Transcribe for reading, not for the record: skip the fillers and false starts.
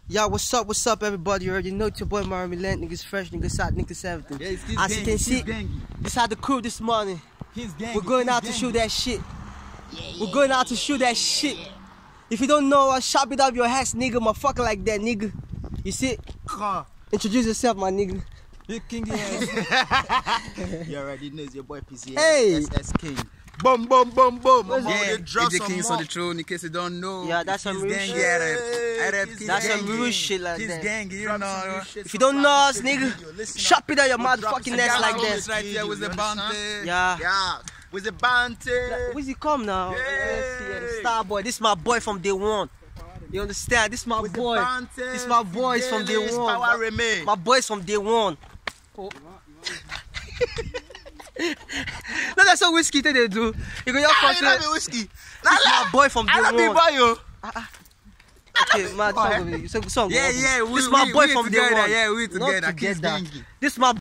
Yeah, what's up, everybody? You already know it's your boy Milen, niggas fresh, niggas hot, niggas everything. Yeah, as you can see, this how the crew this morning. We're going out to shoot that shit. We're going out to shoot that shit. If you don't know, chop it up your ass, nigga, motherfucker like that, nigga. You see? Introduce yourself, my nigga. You king ass. You already know it's your boy PCS. Hey! SS King. Boom, boom, boom, boom. Yeah, the kings on the throne, in case you don't know. Yeah, that's some real shit. That's some real shit like that. Gang, you know. If you don't know us, nigga, chop it up your motherfucking ass like that. Right there with the bounty. Yeah. With the bounty. Where's he come now? Yeah. Star boy. This is my boy from day one. You understand? This is my boy. This is my boys from day one. My boys from day one. Oh. No, that's a whiskey that they do. You go your country. Whiskey. This is my boy from day one. Okay, my song. Yeah, this is my boy from day one. Yeah, we together. This is my